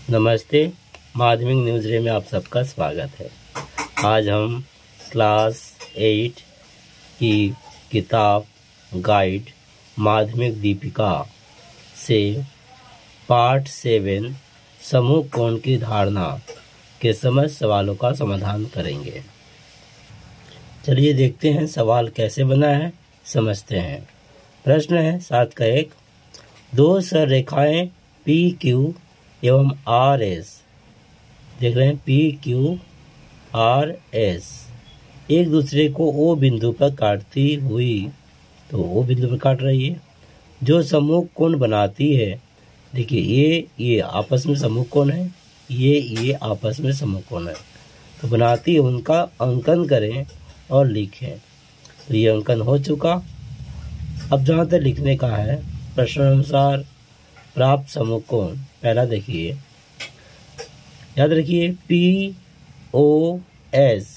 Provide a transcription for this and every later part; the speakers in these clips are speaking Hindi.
नमस्ते, माध्यमिक न्यूज़ रे में आप सबका स्वागत है। आज हम क्लास 8 की किताब गाइड माध्यमिक दीपिका से पार्ट 7 समूह कोण की धारणा के समझ सवालों का समाधान करेंगे। चलिए देखते हैं सवाल कैसे बना है, समझते हैं। प्रश्न है 7 का 1। दो सररेखाएं पी क्यू एवं आर एस, देख रहे हैं पी क्यू आर एस, एक दूसरे को ओ बिंदु पर काटती हुई, तो ओ बिंदु पर काट रही है, जो समूह कोण बनाती है। देखिए ये आपस में समूह कोण है, ये आपस में समूह कोण है, तो बनाती है, उनका अंकन करें और लिखें। तो ये अंकन हो चुका। अब जहाँ तक लिखने का है, प्रश्न अनुसार प्राप्त समूह कोण पहला देखिए, याद रखिए पी ओ एस,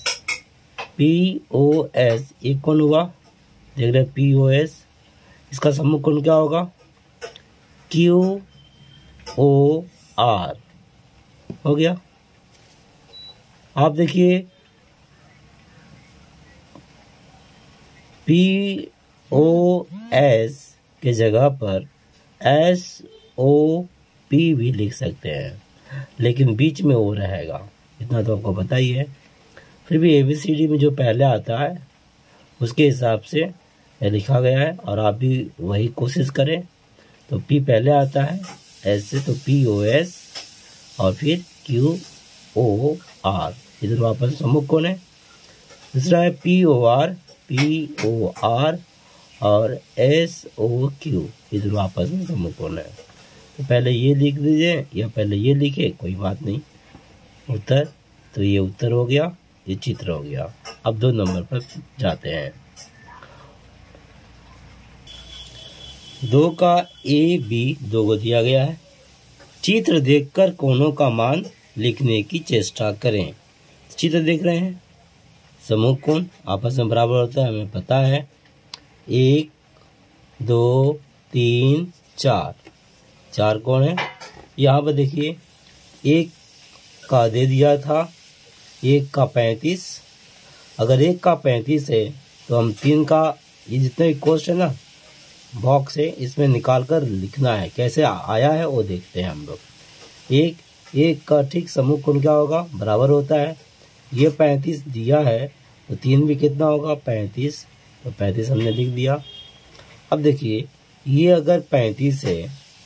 एक कोण हुआ, देख रहे पी ओ एस, इसका समूह कोण क्या होगा, क्यू ओ आर हो गया। आप देखिए पी ओ एस के जगह पर एस ओ पी भी लिख सकते हैं, लेकिन बीच में ओ रहेगा, इतना तो आपको पता ही है। फिर भी ABCD में जो पहले आता है उसके हिसाब से लिखा गया है, और आप भी वही कोशिश करें। तो पी पहले आता है, एस से तो पी ओ एस और फिर क्यू ओ आर, इधर वापस समूह कोण है। दूसरा है पी ओ आर और एस ओ क्यू, इधर आपस में समूह कोण है। तो पहले ये लिख दीजिए या पहले ये लिखे, कोई बात नहीं। उत्तर, तो ये उत्तर हो गया, ये चित्र हो गया। अब 2 नंबर पर जाते हैं। 2 का ए बी 2 को दिया गया है। चित्र देखकर कोणों का मान लिखने की चेष्टा करें। चित्र देख रहे हैं, समूह कोण आपस में बराबर होता है, हमें पता है। 1 2 3 4 कोण है। यहाँ पर देखिए, एक का दे दिया था, 1 का 35। अगर 1 का 35 है तो हम 3 का, ये जितने भी क्वेश्चन है ना बॉक्स है, इसमें निकाल कर लिखना है। कैसे आया है वो देखते हैं हम लोग। एक का ठीक समूह कोण क्या होगा, बराबर होता है। ये 35 दिया है तो 3 भी कितना होगा, 35, तो 35 हमने लिख दिया। अब देखिए ये अगर 35 है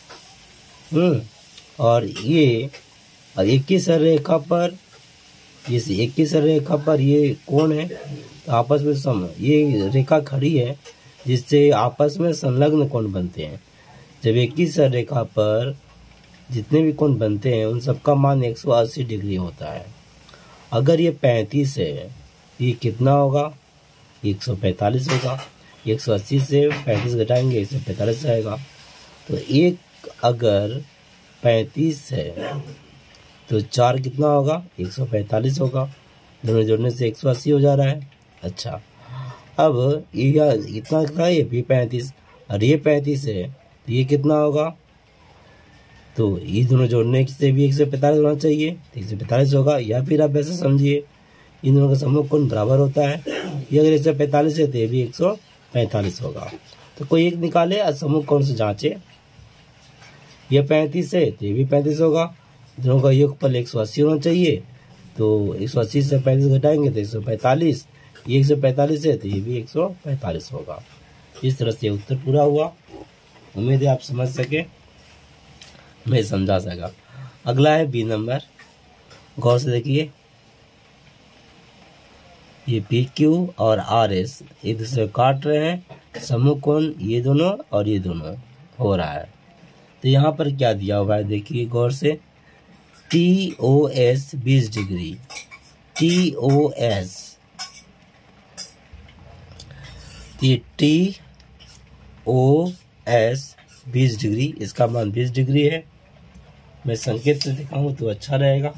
और ये एक ही सररेखा पर, एक ही सररेखा पर ये कोण है, तो आपस में ये रेखा खड़ी है जिससे आपस में संलग्न कोण बनते हैं। जब एक ही सररेखा पर जितने भी कोण बनते हैं उन सबका मान 180 डिग्री होता है। अगर ये 35 है, ये कितना होगा, 145 होगा। 180 से 35 घटाएंगे, 145 आएगा। तो एक अगर 35 है तो 4 कितना होगा, 145 होगा। दोनों जोड़ने से 180 हो जा रहा है। अच्छा, अब ये इतना था, ये भी 35 और ये 35 है, तो ये कितना होगा, तो ये दोनों जोड़ने से भी 145 होना चाहिए, तो 145 होगा। या फिर आप ऐसे समझिए, इन दोनों का समूह कोण बराबर होता है। ये अगर 145 है तो ये भी 145 होगा। तो कोई एक निकाले और समूह कोण से जांचे। ये 35 है तो ये भी 35 होगा। दोनों का योगफल 180 होना चाहिए, तो 180 से 35 घटाएंगे तो 145। ये 145 है तो ये भी 145 होगा। इस तरह से उत्तर पूरा हुआ। उम्मीद है आप समझ सके, मैं समझा सका। अगला है बी नंबर, गौर से देखिए। ये पी क्यू और आर एस एक दूसरे को काट रहे हैं, समूह कोण ये दोनों और ये दोनों हो रहा है। तो यहाँ पर क्या दिया हुआ है, देखिए गौर से, T O S 20 degree, T O S, ये टी ओ एस 20 डिग्री, इसका मान 20 डिग्री है। मैं संकेत से दिखाऊं तो अच्छा रहेगा,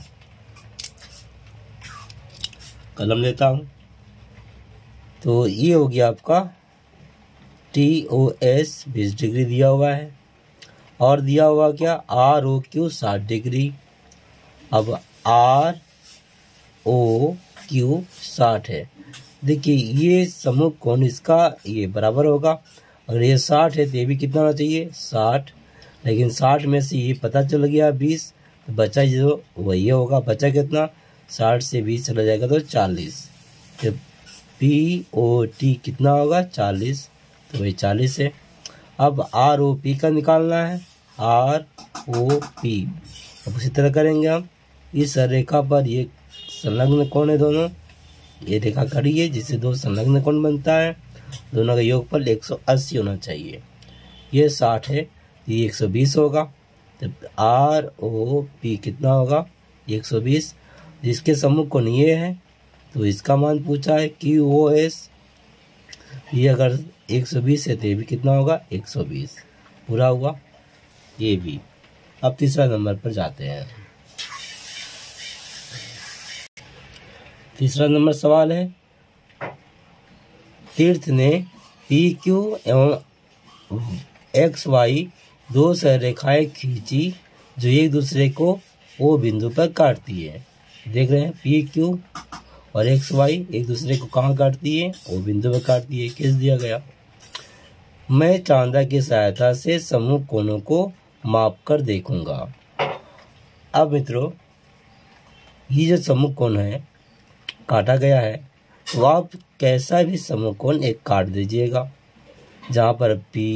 कलम लेता हूं। तो ये हो गया आपका टी ओ एस 20 डिग्री दिया हुआ है। और दिया हुआ क्या, आर ओ क्यू 60 डिग्री। अब आर ओ क्यू 60 है। देखिए ये समूह कोण इसका ये बराबर होगा। अगर ये 60 है तो ये भी कितना होना चाहिए, 60। लेकिन 60 में से ये पता चल गया 20, तो बचा जो वही होगा। बचा कितना, 60 से 20 चला जाएगा तो 40। तो पी ओ टी कितना होगा, 40, तो वही 40 है। अब आर ओ पी का निकालना है, आर ओ पी। अब उसी तरह करेंगे हम। इस रेखा पर ये संलग्न कोण है दोनों, ये रेखा खड़ी है जिससे दो संलग्न कोण बनता है। दोनों का योगफल 180 होना चाहिए। ये 60 है, ये 120 होगा। तो आर ओ पी कितना होगा, 120। जिसके सम्मुख कोण ये है तो इसका मान पूछा है क्यू ओ एस। ये अगर 120 है तो ये भी कितना होगा, 120। पूरा हुआ ये भी। अब तीसरा नंबर पर जाते हैं। तीसरा नंबर सवाल है, तीर्थ ने पी क्यू एवं एक्स वाई दो सररेखाएं खींची जो एक दूसरे को ओ बिंदु पर काटती है। देख रहे हैं, पी क्यू और एक्स वाई एक दूसरे को कहाँ काटती है, ओ बिंदु पर काटती है। किस दिया गया, मैं चांदा की सहायता से समूह कोणों को माप कर देखूंगा। अब मित्रों, ये जो समूह कोण है काटा गया है, तो आप कैसा भी समूह कोण एक काट दीजिएगा। जहाँ पर P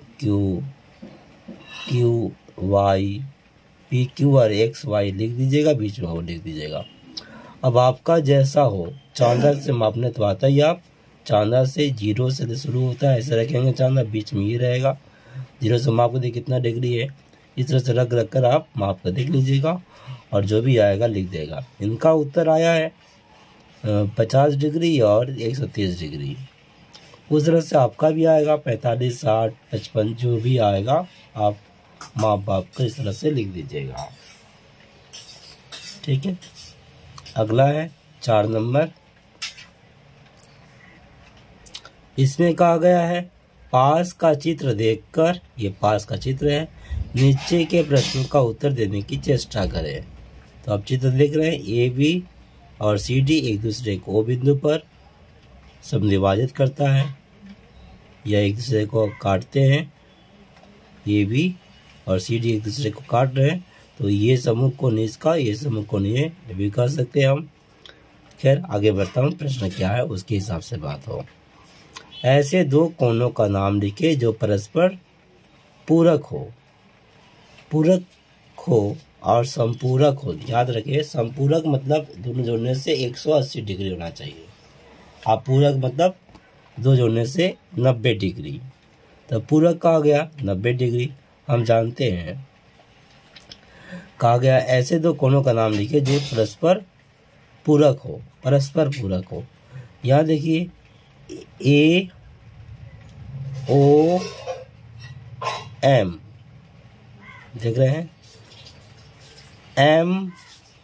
Q Y, P Q और एक्स वाई लिख दीजिएगा, बीच में वो लिख दीजिएगा। अब आपका जैसा हो, चांदा से मापने तो आता ही, आप चांदा से 0 से शुरू होता है, ऐसे रखेंगे चांदा, बीच में ये रहेगा। 0 से माप कर देखिए कितना डिग्री है, इस तरह से रख कर आप माप कर देख लीजिएगा और जो भी आएगा लिख देगा। इनका उत्तर आया है 50 डिग्री और 130 डिग्री। उस तरह से आपका भी आएगा 45, 60, 55, जो भी आएगा आप माप बाप कर इस तरह से लिख दीजिएगा। ठीक है। अगला है 4 नंबर। इसमें कहा गया है, पास का चित्र देखकर, ये पास का चित्र है, नीचे के प्रश्नों का उत्तर देने की चेष्टा करें। तो आप चित्र देख रहे हैं, ए बी और सी डी एक दूसरे को ओ बिंदु पर समद्विभाजित करता है या एक दूसरे को काटते हैं। ए बी और सी डी एक दूसरे को काट रहे हैं, तो ये समूह कोण इसका, ये समूह कोण ये भी कर सकते हैं हम। खैर आगे बढ़ता हूँ, प्रश्न क्या है उसके हिसाब से बात हो। ऐसे दो कोणों का नाम लिखे जो परस्पर पूरक हो। पूरक हो और संपूरक हो। याद रखिए, संपूरक मतलब दोनों जोड़ने से 180 डिग्री होना चाहिए। आप पूरक मतलब दो जोड़ने से 90 डिग्री। तो पूरक कहा गया 90 डिग्री, हम जानते हैं। कहा गया ऐसे दो कोणों का नाम लिखिए जो परस्पर पूरक हो, परस्पर पूरक हो। यहाँ देखिए, ए ओ एम, देख रहे हैं, एम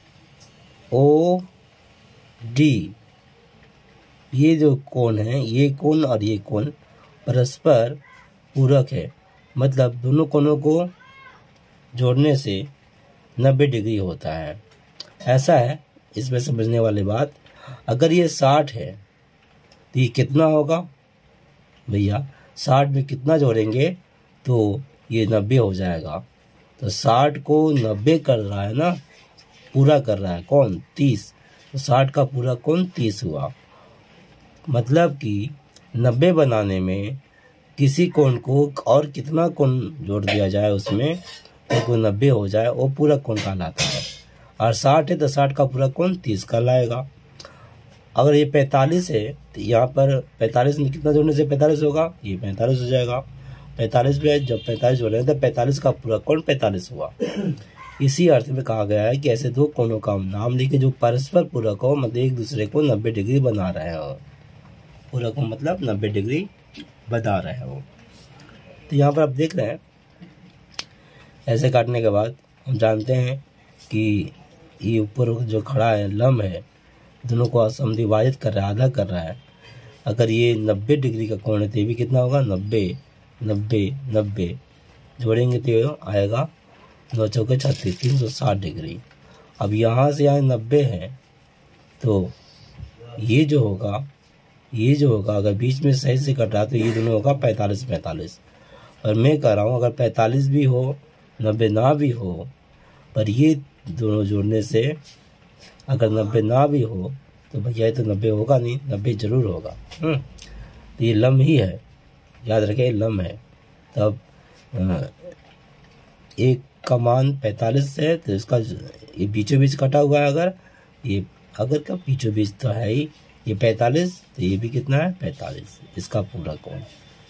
ओ डी, ये जो कोण है, ये कोण और ये कोण परस्पर पूरक है। मतलब दोनों कोणों को जोड़ने से 90 डिग्री होता है। ऐसा है, इसमें समझने वाली बात, अगर ये 60 है तो ये कितना होगा भैया, 60 में कितना जोड़ेंगे तो ये 90 हो जाएगा। तो 60 को 90 कर रहा है ना, पूरा कर रहा है कौन, 30। तो 60 का पूरा कौन 30 हुआ। मतलब कि 90 बनाने में किसी कोण को और कितना कोण जोड़ दिया जाए उसमें तो 90 हो जाए, वो पूरा कोण कहलाता है। और 60 है तो 60 का पूरा कोण 30 कहलाएगा। अगर ये 45 है तो यहाँ पर 45 में कितना जोड़ने से 45 होगा, ये 45 हो जाएगा। 45 पे जब 45 जोड़े तो 45 का पूरा कोण 45 हुआ। इसी अर्थ में कहा गया है कि ऐसे दो कोणों का नाम लिखे जो परस्पर पूरक हो, मतलब एक दूसरे को 90 डिग्री बना रहे हो। पूरक हो मतलब 90 डिग्री बना रहे हो। तो यहाँ पर आप देख रहे हैं, ऐसे काटने के बाद हम जानते हैं कि ये ऊपर जो खड़ा है लंब है, दोनों को समद्विभाजित कर रहा है, आधा कर रहा है। अगर ये 90 डिग्री का कोण है तो ये भी कितना होगा, 90 90 90 जोड़ेंगे तो आएगा 9 चौके 36, 360 डिग्री। अब यहाँ से यहाँ 90 है, तो ये जो होगा अगर बीच में सही से कटा तो ये दोनों होगा 45। और मैं कह रहा हूँ अगर 45 भी हो 90 ना भी हो, पर ये दोनों जोड़ने से अगर 90 ना भी हो तो भैया ये तो 90 होगा नहीं, 90 जरूर होगा। तो ये लम ही है, याद रखें ये लम है। तब एक का मान 45 है तो इसका ये बीचों बीच कटा हुआ है, अगर का बीचों बीच तो है ही ये 45, तो ये भी कितना है 45। इसका पूरा कोण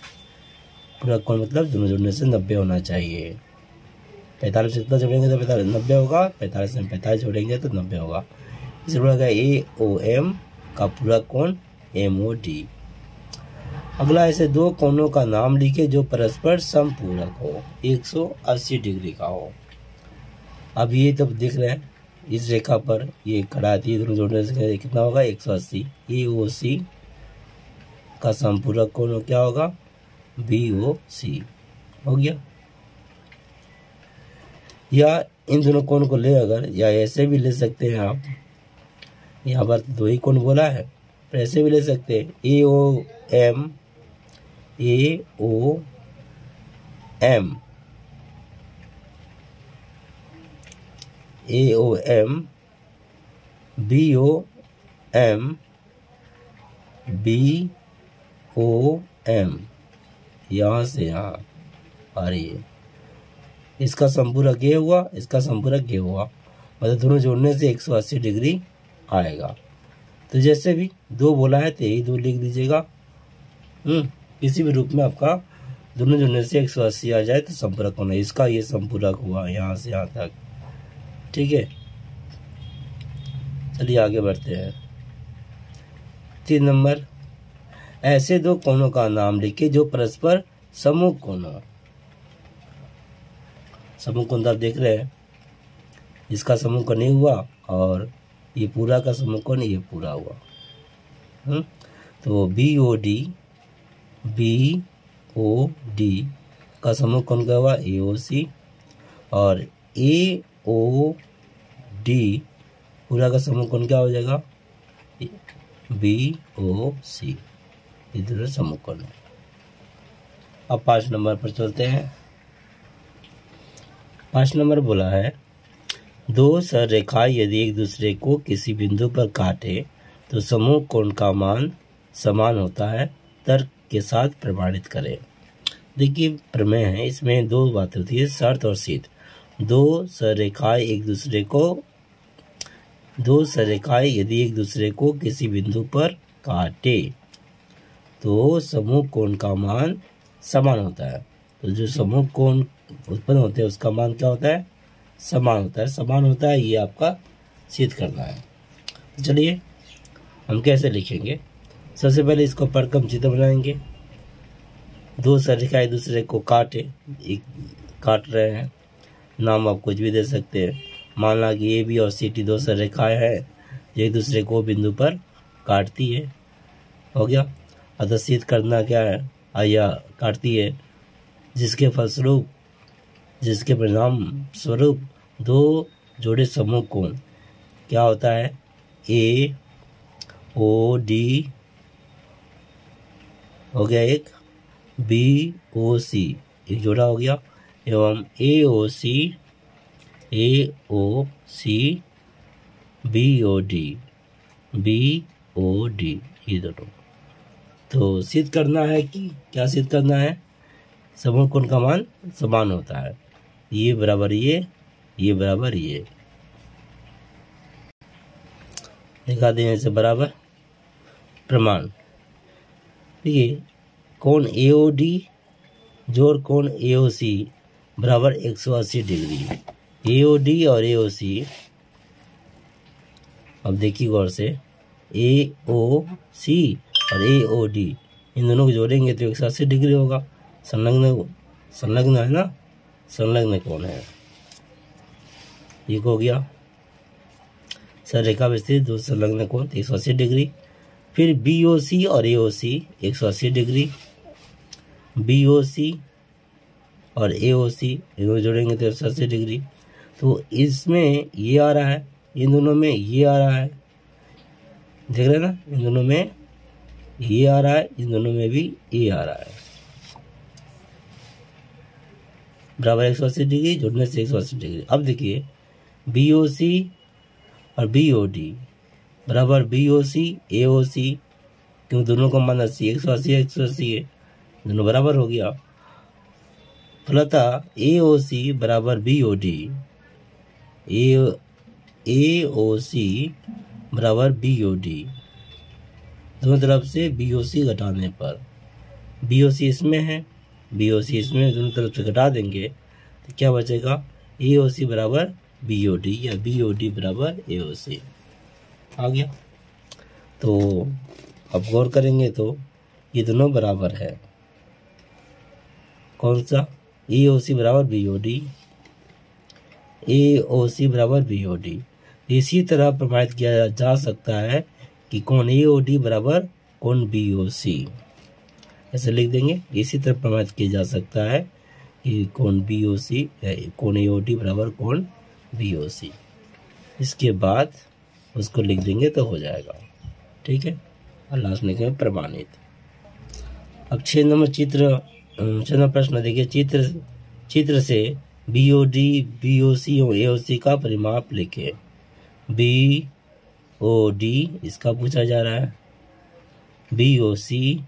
मतलब दोनों जोड़ने से 90 होना चाहिए। 45 से कितना जोड़ेंगे तो 90 होगा, 45 में 45 जोड़ेंगे तो 90 होगा। इसी प्रकार AOM का पूरा कोण MOD। अगला ऐसे दो कोणों का नाम लिखे जो परस्पर समपूरक हो, 180 डिग्री का हो। अब ये तब देख रहे हैं इस रेखा पर ये खड़ा थी, दोनों जोड़ने से कितना होगा 180। AOC का समपूरक कोण क्या होगा BOC हो गया। या इन दोनों कोण को ले अगर, या ऐसे भी ले सकते हैं आप, यहाँ पर दो ही कोण बोला है, पर ऐसे भी ले सकते हैं AOM BOM यहाँ से यहाँ आ रही है। इसका संपूरक ये हुआ, इसका संपूरक ये हुआ, मतलब दोनों जोड़ने से 180 डिग्री आएगा। तो जैसे भी दो बोला है तो यही दो लिख दीजिएगा। किसी भी रूप में आपका दोनों जोड़ने से 180 आ जाए तो संपूरक होना, इसका ये संपूरक हुआ यहाँ से यहाँ तक। ठीक है, चलिए आगे बढ़ते हैं। 3 नंबर, ऐसे दो कोणों का नाम लिखे जो परस्पर समूह कोण हो। समूह कोण आप देख रहे हैं, इसका समूह कोण नहीं हुआ और ये पूरा का समूह कोण ये पूरा हुआ। तो BOD का समूह कोण क्या हुआ AOC, और AOD पूरा का समूह कोण क्या हो जाएगा BOC। ये दोनों समूह कोण है। अब 5 नंबर पर चलते हैं। 5 नंबर बोला है दो सररेखाएं यदि एक दूसरे को किसी बिंदु पर काटे तो समूह कोण का मान समान होता है, तर्क के साथ प्रमाणित करें। देखिए प्रमेय है, इसमें दो बातें होती है, शर्त और सिद्ध। दो सररेखाएं यदि एक दूसरे को किसी बिंदु पर काटे तो समूह कोण का मान समान होता है। तो जो समूह कोण उत्पन्न होते हैं उसका मान क्या होता है समान होता है। ये आपका सिद्ध करना है। तो चलिए हम कैसे लिखेंगे। सबसे पहले इसको पढ़कर हम चित्र बनाएंगे। दो सररेखाएं एक दूसरे को काट रहे हैं, नाम आप कुछ भी दे सकते हैं। मान ला कि AB और CT दो सररेखाएं हैं जो एक दूसरे को बिंदु पर काटती है। हो गया। अतः सिद्ध करना क्या है, या काटती है, जिसके परिणाम स्वरूप दो जोड़े समूह कोण क्या होता है AOD हो गया एक, BOC एक जोड़ा हो गया, एवं AOC BOD ये दोनों। तो सिद्ध करना है कि क्या सिद्ध करना है, समूह कोण का मान समान होता है, ये बराबर ये बराबर ये, दिखा देने से बराबर प्रमाण। देखिए कोण AOD जोड़ कोण AOC बराबर 180 डिग्री। AOD और AOC, अब देखिए गौर से, AOC और AOD इन दोनों को जोड़ेंगे तो 180 डिग्री होगा। संलग्न है ना, संलग्न कोण है। एक हो गया सररेखा में स्थित दो संलग्न कोण 180 डिग्री। फिर BOC और AOC 180 डिग्री। BOC और AOC दोनों जोड़ेंगे तो 180 डिग्री। तो इसमें ये आ रहा है, इन दोनों में ये आ रहा है, देख रहे हैं ना, इन दोनों में ये आ रहा है, इन दोनों में भी ये आ रहा है, बराबर 180 डिग्री, जोड़ने से 180 डिग्री। अब देखिए BOC और BOD बराबर BOC AOC, क्यों दोनों का मान 80 180 है, दोनों बराबर हो गया। फलतः AOC बराबर BOD, AOC बराबर BOD, दोनों तरफ से BOC घटाने पर, BOC इसमें है, BOC इसमें, दोनों तरफ से घटा देंगे तो क्या बचेगा, AOC बराबर BOD या BOD बराबर AOC आ गया। तो अब गौर करेंगे तो ये दोनों बराबर है, कौन सा, AOC बराबर BOD, AOC बराबर BOD। इसी तरह प्रमाणित किया जा सकता है कि कोण AOD बराबर कोण BOC, ऐसे लिख देंगे। इसी तरह प्रमाणित किया जा सकता है कि कोण BOC कोण AOD बराबर कोण BOC। इसके बाद उसको लिख देंगे तो हो जाएगा, ठीक है। और लास्ट में लिखेंगे प्रमाणित। अब 6 नंबर प्रश्न देखिए, चित्र से BOD BOC और AOC का परिमाप लिखे। BOD इसका पूछा जा रहा है, BOC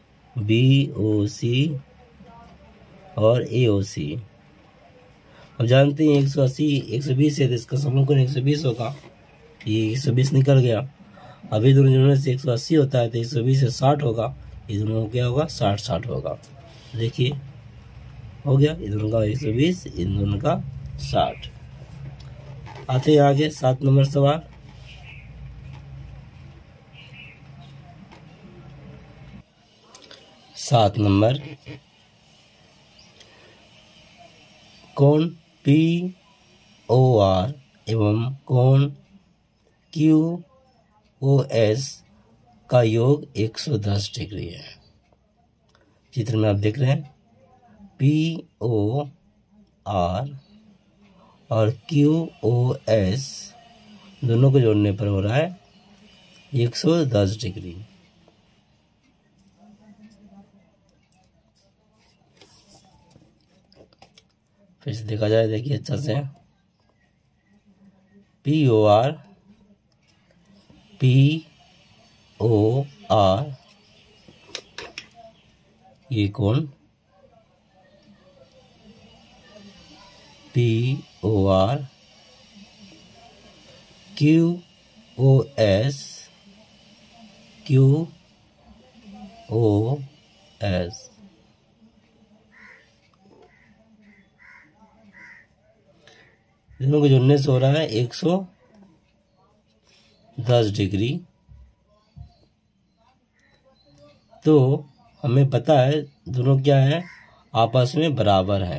और AOC। अब जानते हैं 180 120 है तो इसका समकोण 120 होगा, ये 120 निकल गया। अभी दोनों जोड़ने से 180 होता है तो 120 से 60 होगा, ये दोनों क्या होगा, 60 होगा। देखिए हो गया, ये दोनों का 120, इन दोनों का 60। आते हैं आगे 7 नंबर सवाल। सात नंबर, कोण POR एवं कोण QOS का योग 110 डिग्री है। चित्र में आप देख रहे हैं POR और QOS दोनों को जोड़ने पर हो रहा है 110 डिग्री। फिर से देखा जाए, देखिए अच्छा से, POR ये कोण POR, QOS दोनों को जोड़ने से हो रहा है 110 डिग्री। तो हमें पता है दोनों क्या है, आपस में बराबर है।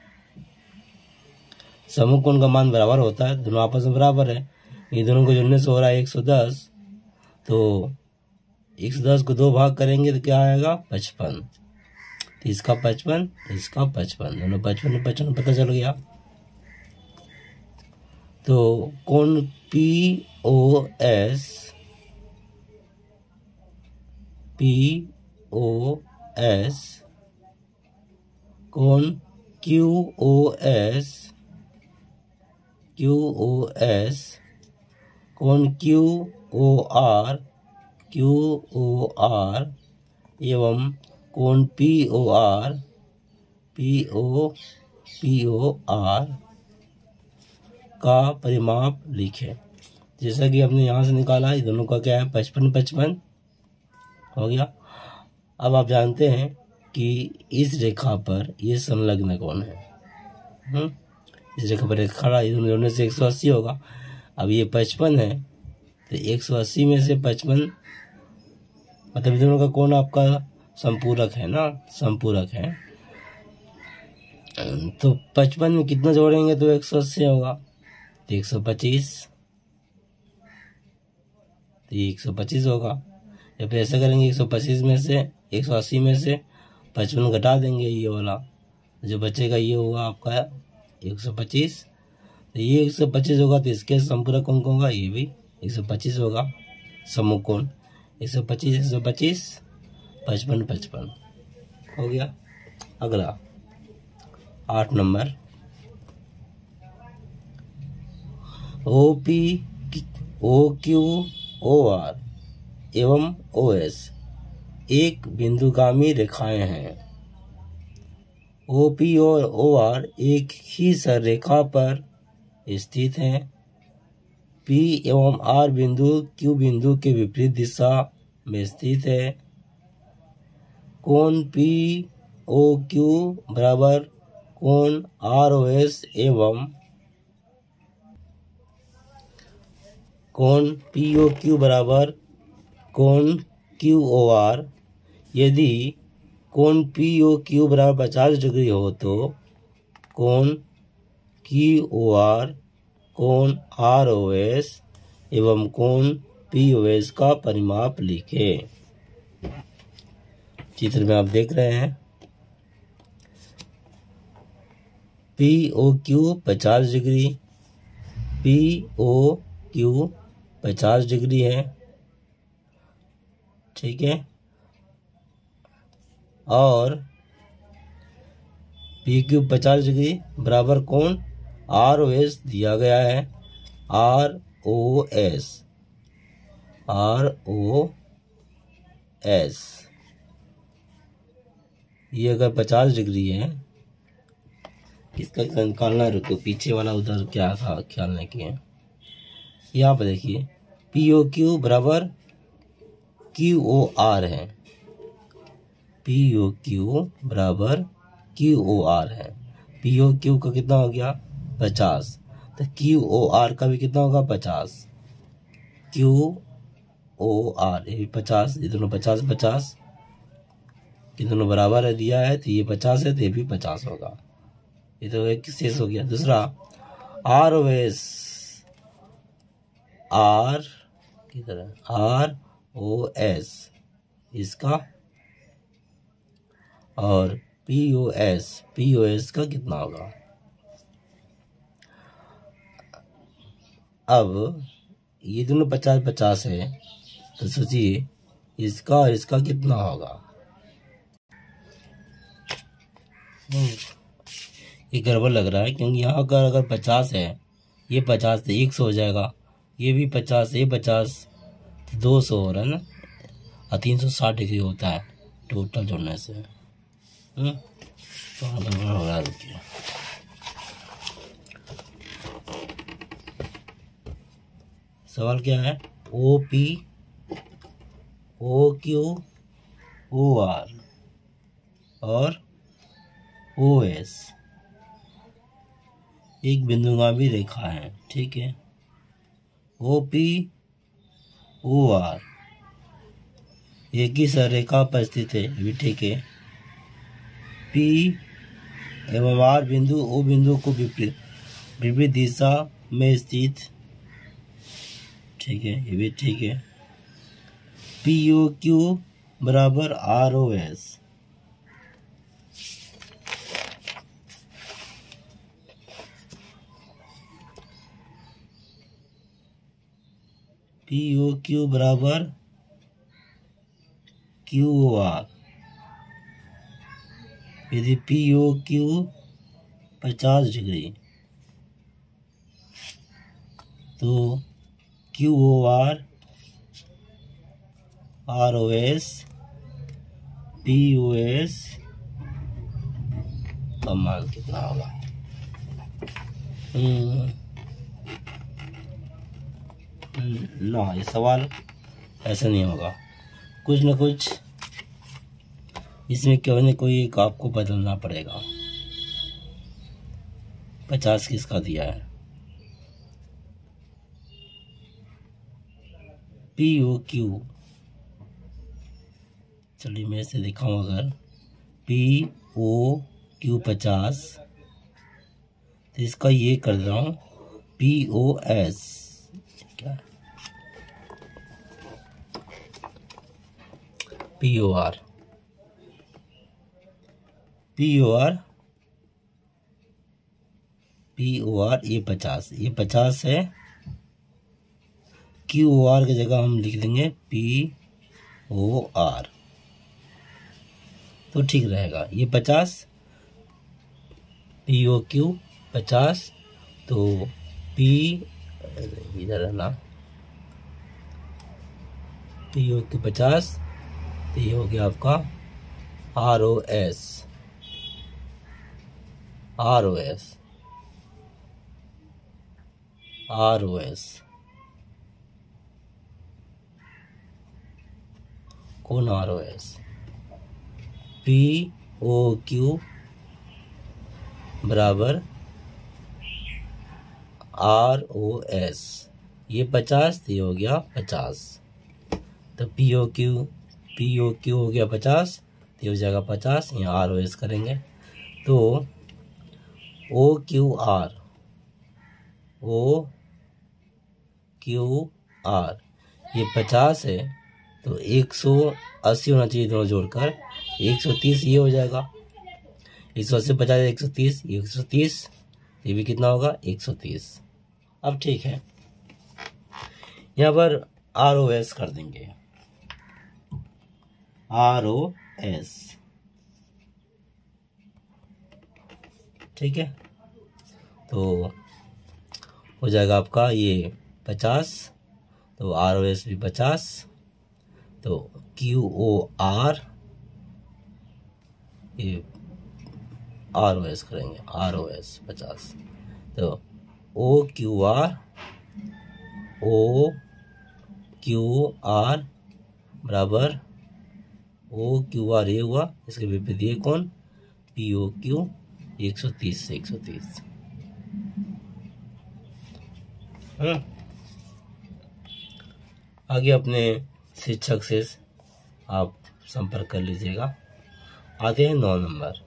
समकोण का मान बराबर होता है, दोनों आपस में बराबर है। ये दोनों को जोड़ने से हो रहा है 110, तो 110 को 2 भाग करेंगे तो क्या आएगा, 55। तो इसका 55, इसका 55, दोनों 55 55 पता चल गया। तो कोण POS कोण QOS कोण QOR एवं कोण POR का परिमाप लिखे। जैसा कि हमने यहाँ से निकाला, ये दोनों का क्या है, 55 हो गया। अब आप जानते हैं कि इस रेखा पर ये संलग्न कोण है, इस रेखा पर खड़ा, ये दोनों जोड़ने से 180 होगा। अब ये 55 है तो 180 में से 55, मतलब दोनों का कोण आपका संपूरक है ना, संपूरक है। तो 55 में कितना जोड़ेंगे तो 180 होगा, तो 125, तो ये 125 होगा। या फिर ऐसा करेंगे 125 में से 180 में से 55 घटा देंगे ये वाला, जो बचेगा ये होगा आपका 125। तो ये 125 होगा तो इसके समपूरक कौन कौन होगा, ये भी 125 होगा। समूह कोण 125 125 55 55 हो गया। अगला 8 नंबर, OP OQ OR एवं OS एक बिंदुगामी रेखाएं हैं। OP और OR एक ही सररेखा पर स्थित हैं। P एवं R बिंदु Q बिंदु के विपरीत दिशा में स्थित है। कोण POQ बराबर कोण ROS एवं कोण POQ बराबर कोण QOR। यदि कोण POQ बराबर 50 डिग्री हो तो कोण QOR कोण ROS एवं कोण POS का परिमाप लिखें। चित्र में आप देख रहे हैं POQ 50 डिग्री, POQ 50 डिग्री है, ठीक है। और PQ 50 डिग्री बराबर कोण ROS दिया गया है, ROS ये अगर 50 डिग्री है, इसका निकालना, रुको पीछे वाला उधर क्या था ख्याल नहीं किया। यहाँ पर देखिए POQ बराबर QOR है, POQ बराबर QOR है। POQ का कितना हो गया 50, तो QOR का भी कितना होगा 50। QOR ये भी 50, ये दोनों 50 50, ये दोनों बराबर है दिया है, तो ये 50 है तो ये भी 50 होगा। ये तो एक शेष हो गया। दूसरा ROS, R की तरह ROS इसका, और POS का कितना होगा। अब ये दोनों 50 50 है, तो सोचिए इसका और इसका कितना होगा। ये गड़बड़ लग रहा है, क्योंकि यहाँ का अगर 50 है, ये 50 से 100 हो जाएगा, ये भी 50 ये 50 200 हो रहा है ना, और 360 डिग्री होता है टोटल जोड़ने से। तो गड़बड़ हो रहा है, रुकिए। सवाल क्या है, OP OQ OR और OS एक बिंदुगामी रेखा है, ठीक है। OP OR एक ही सररेखा पर स्थित है, भी ठीक है। P एवं R बिंदु O बिंदु को विपरीत दिशा में स्थित, ठीक है, ये भी ठीक है। POQ बराबर ROS, POQ बराबर QOR। यदि POQ 50 डिग्री तो QOR ROS POS का मान कितना होगा। ना, ये सवाल ऐसा नहीं होगा, कुछ न कुछ इसमें कोई न कोई एक आपको बदलना पड़ेगा। 50 किसका दिया है, POQ, चलिए मैं इसे दिखाऊं, अगर POQ 50 तो इसका ये कर रहा हूँ POS, क्या POR POR, ये 50 है। QOR की जगह हम लिख देंगे POR, तो ठीक रहेगा। ये 50 POQ 50, तो P इधर है ना, POQ 50, तो ये हो गया आपका ROS कौन ROS? POQ बराबर ROS, ये 50, ये हो गया 50, तो POQ हो गया 50, तो हो जाएगा 50, यहाँ ROS करेंगे तो OQR ये 50 है, तो 180 होना चाहिए, दोनों जोड़कर 130 ये हो जाएगा। 180 50 130, ये 130, ये भी कितना होगा 130। अब ठीक है, यहाँ पर ROS कर देंगे, ROS, ठीक है, तो हो जाएगा आपका ये 50, तो ROS भी 50, तो QOR, ये ROS करेंगे, ROS 50, तो OQR बराबर OQR ये हुआ, इसके विपरीत ये कौन POQ 130 से 130। आगे अपने शिक्षक से आप संपर्क कर लीजिएगा। आते हैं 9 नंबर।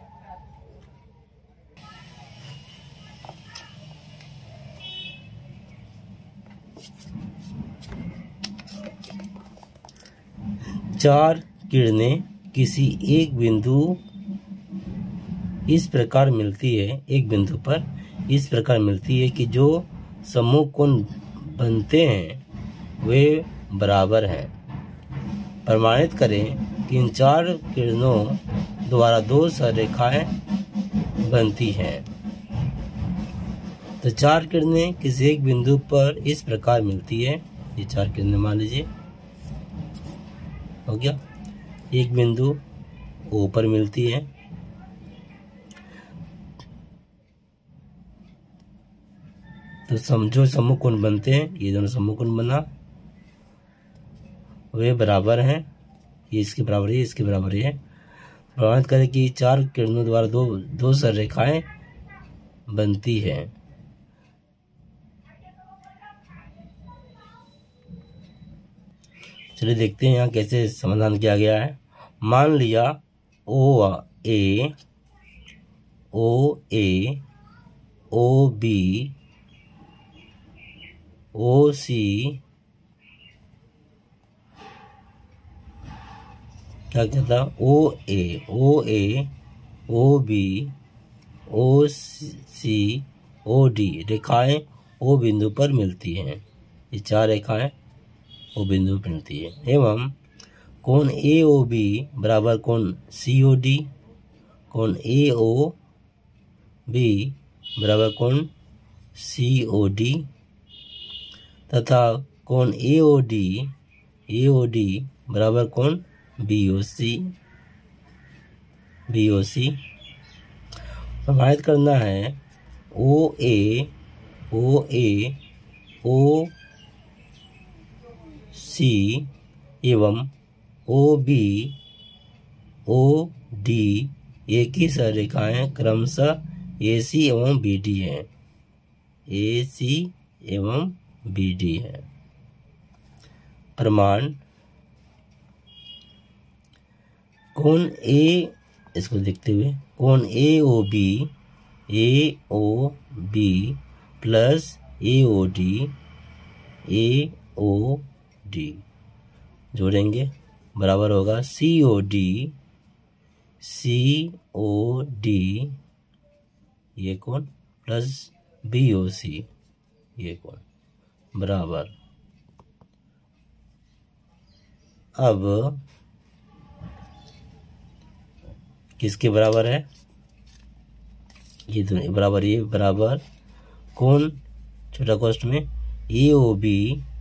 चार किरणें किसी एक बिंदु इस प्रकार मिलती है, एक बिंदु पर इस प्रकार मिलती है कि जो समूह कोण बनते हैं वे बराबर हैं। प्रमाणित करें कि इन चार किरणों द्वारा दो सररेखाएं बनती हैं। तो चार किरणें किसी एक बिंदु पर इस प्रकार मिलती है, ये चार किरणें मान लीजिए, हो गया, एक बिंदु O पर मिलती है, तो समझो समूह कोण बनते हैं, ये दोनों समूह कोण बना, वे बराबर हैं, ये इसके बराबर है, इसके बराबर है। प्रमाणित करें कि चार किरणों द्वारा दो सररेखाएं बनती है। चलिए देखते हैं यहाँ कैसे समाधान किया गया है। मान लिया OA, OB, OC क्या कहता, OA, OB, OC, OD रेखाएं O बिंदु पर मिलती हैं। ये चार रेखाएं O बिंदु पर मिलती है, एवं कोण AOB बराबर कोण COD, कोण AOB बराबर कोण COD तथा कोण AOD बराबर कोण BOC। प्रमाणित करना है OA, OC एवं OB, OD एक ही सररेखाएं क्रमशः AC एवं BD हैं, AC एवं BD है। प्रमाण कोण A, इसको देखते हुए कोण AOB प्लस AOD जोड़ेंगे, बराबर होगा COD ये कोण प्लस BOC ये कोण बराबर, अब किसके बराबर है, ये दोनों बराबर, ये बराबर कोण छोटा कोष्ठ में AOB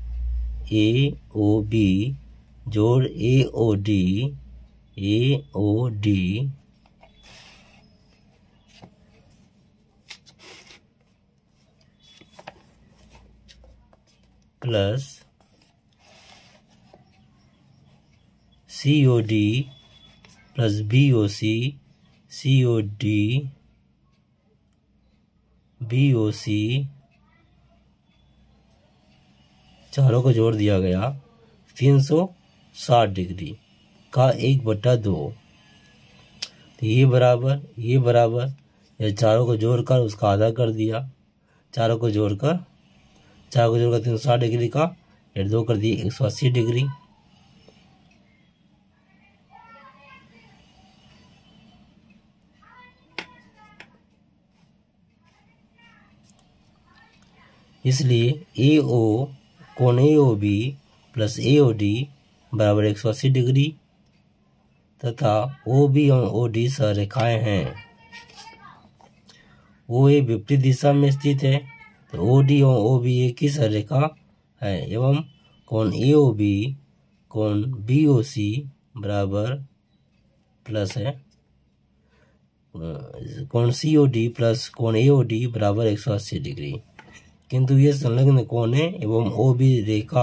जोड़ AOD plus COD plus BOC चारों को जोड़ दिया गया 360 डिग्री का 1/2, तो ये बराबर ये चारों को जोड़कर उसका आधा कर दिया, चारों को जोड़कर 360 डिग्री का 2 कर दिए 180 डिग्री। इसलिए कोण AOB प्लस AOD बराबर 180 डिग्री तथा OB और OD सहरेखाएं हैं। OA विपरीत दिशा में स्थित है तो OD और OB एक ही सहरेखा है एवं कोण AOB कोण BOC बराबर प्लस है कोण COD प्लस कोण AOD बराबर 180 डिग्री, किंतु ये संलग्न कोण है एवं OB रेखा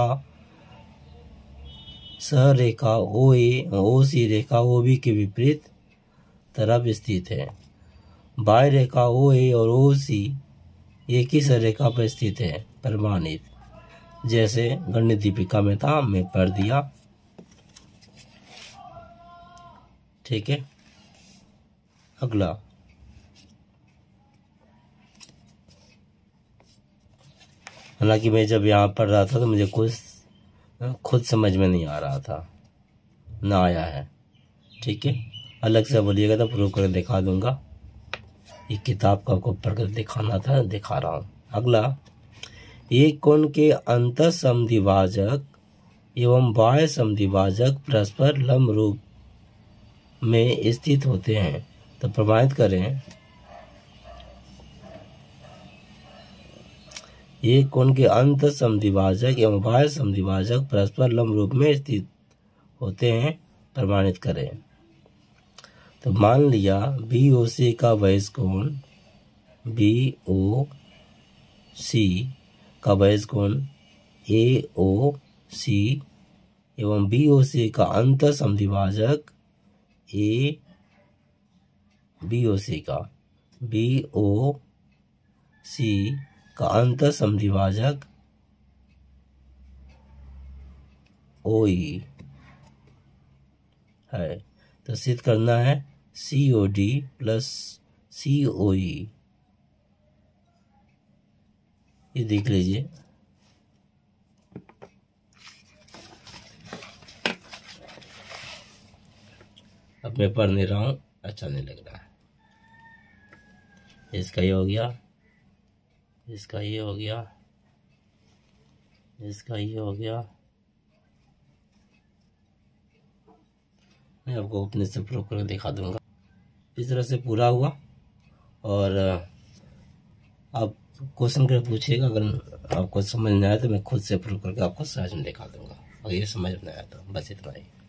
सहरेखा OA और OC रेखा OB के विपरीत तरफ स्थित है। बाह्य रेखा OA और OC एक ही सहरेखा पर स्थित है प्रमाणित, जैसे गणित दीपिका में था, मैं पढ़ दिया। ठीक है, अगला हालांकि मैं जब यहाँ पढ़ रहा था तो मुझे कुछ खुद समझ में नहीं आ रहा था, ना आया है। ठीक है, अलग से बोलिएगा तो प्रूव करके दिखा दूंगा। ये किताब का आपको पढ़ कर दिखाना था, दिखा रहा हूँ। अगला, एक कोण के अंतः समद्विभाजक एवं बाह्य समद्विभाजक परस्पर लंब रूप में स्थित होते हैं तो प्रमाणित करें। एक कोण के अंतः समद्विभाजक एवं बाह्य समद्विभाजक परस्पर लंब रूप में स्थित होते हैं, प्रमाणित करें। तो मान लिया BOC का बहिष कोण BOC का बहिष कोण AOC एवं BOC का अंतः समद्विभाजक BOC का अंतः समद्विभाजक OE है। तो सिद्ध करना है COD प्लस COE। ये देख लीजिए, अब मैं पढ़ नहीं रहा हूँ, अच्छा नहीं लग रहा है। इसका ये हो गया, इसका ये हो गया, इसका ये हो गया। मैं आपको अपने से प्रूव करके दिखा दूंगा। इस तरह से पूरा हुआ। और आप क्वेश्चन कर पूछिएगा, अगर आपको समझ नहीं आया तो मैं खुद से प्रूव करके आपको सहज में दिखा दूंगा। और ये समझ में आया तो बस इतना ही।